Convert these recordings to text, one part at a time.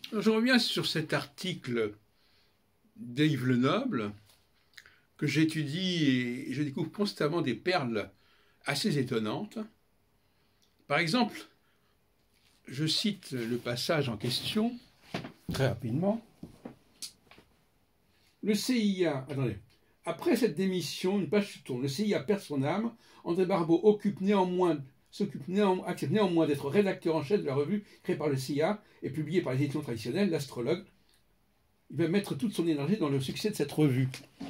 Je reviens sur cet article d'Yves Lenoble que j'étudie et je découvre constamment des perles assez étonnantes. Par exemple, je cite le passage en question, très rapidement. Le CIA, attendez, après cette démission, une page se tourne, le CIA perd son âme, André Barbeau accepte néanmoins d'être rédacteur en chef de la revue créée par le CIA et publiée par les éditions traditionnelles, l'Astrologue. Il va mettre toute son énergie dans le succès de cette revue.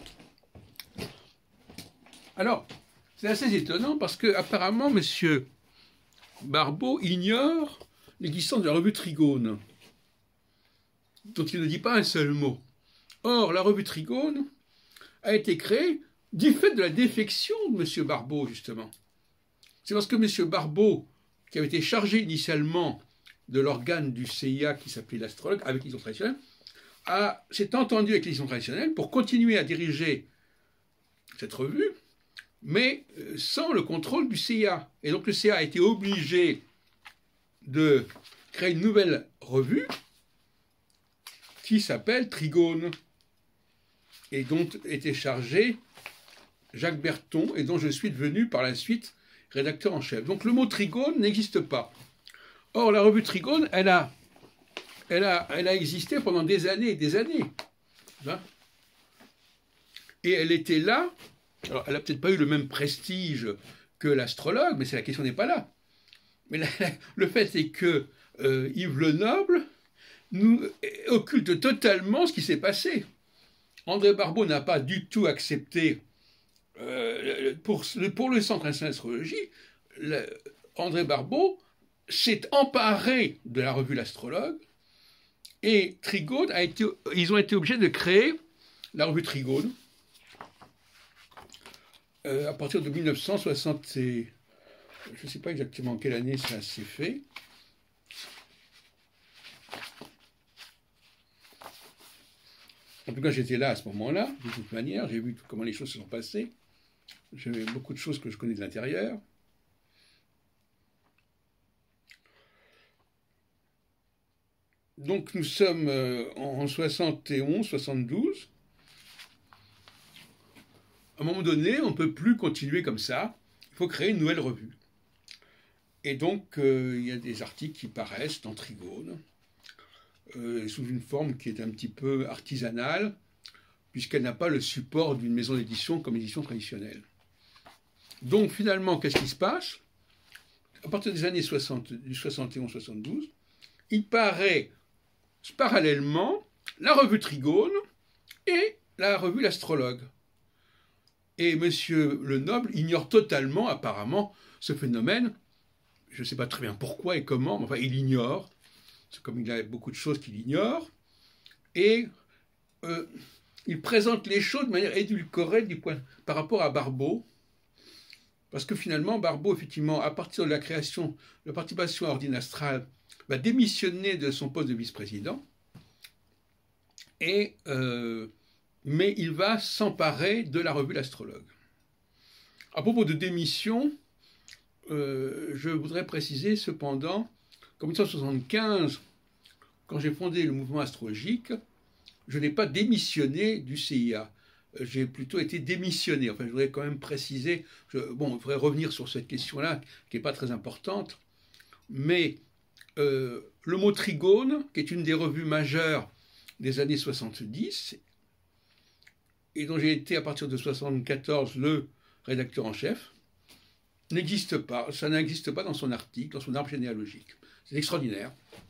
Alors, c'est assez étonnant parce que apparemment, M. Barbeau ignore l'existence de la revue Trigone, dont il ne dit pas un seul mot. Or, la revue Trigone a été créée du fait de la défection de M. Barbeau, justement. C'est parce que M. Barbeau, qui avait été chargé initialement de l'organe du CIA qui s'appelait l'Astrologue, avec l'édition traditionnelle, s'est entendu avec l'édition traditionnelle pour continuer à diriger cette revue, mais sans le contrôle du CIA. Et donc le CIA a été obligé de créer une nouvelle revue qui s'appelle Trigone, et dont était chargé Jacques Berton, et dont je suis devenu par la suite rédacteur en chef. Donc le mot Trigone n'existe pas. Or, la revue Trigone, elle a existé pendant des années et des années. Et elle était là. Alors, elle n'a peut-être pas eu le même prestige que l'Astrologue, mais la question n'est pas là. Mais le fait est que Yves Lenoble nous occulte totalement ce qui s'est passé. André Barbeau n'a pas du tout accepté, pour le Centre national d'astrologie, André Barbeau s'est emparé de la revue L'Astrologue, et Trigone ils ont été obligés de créer la revue Trigone à partir de 1960. Je ne sais pas exactement en quelle année ça s'est fait. En tout cas, j'étais là à ce moment-là, de toute manière. J'ai vu comment les choses se sont passées. J'ai beaucoup de choses que je connais de l'intérieur. Donc nous sommes en 71, 72. À un moment donné, on ne peut plus continuer comme ça. Il faut créer une nouvelle revue. Et donc, il y a des articles qui paraissent dans Trigone, sous une forme qui est un petit peu artisanale, puisqu'elle n'a pas le support d'une maison d'édition comme l'édition traditionnelle. Donc finalement, qu'est-ce qui se passe? À partir des années 71-72, il paraît parallèlement la revue Trigone et la revue L'Astrologue. Et M. Lenoble ignore totalement, apparemment, ce phénomène. Je ne sais pas très bien pourquoi et comment, mais enfin, il ignore. C'est comme il y a beaucoup de choses qu'il ignore. Et il présente les choses de manière édulcorée par rapport à Barbeau. Parce que finalement, Barbeau, effectivement, à partir de la création, de la participation à Ordine Astral, va démissionner de son poste de vice-président. Mais il va s'emparer de la revue L'Astrologue. À propos de démission, je voudrais préciser cependant qu'en 1975, quand j'ai fondé le mouvement astrologique, je n'ai pas démissionné du CIA. J'ai plutôt été démissionné. Enfin, je voudrais quand même préciser, il faudrait revenir sur cette question-là, qui n'est pas très importante, mais le mot Trigone, qui est une des revues majeures des années 70, et dont j'ai été à partir de 1974 le rédacteur en chef, n'existe pas. Ça n'existe pas dans son article, dans son arbre généalogique. C'est extraordinaire.